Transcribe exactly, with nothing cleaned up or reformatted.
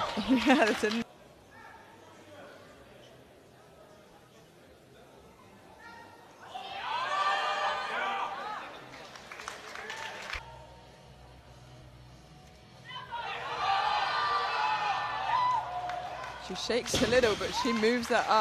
Yeah, that's a She shakes a little, but she moves that up.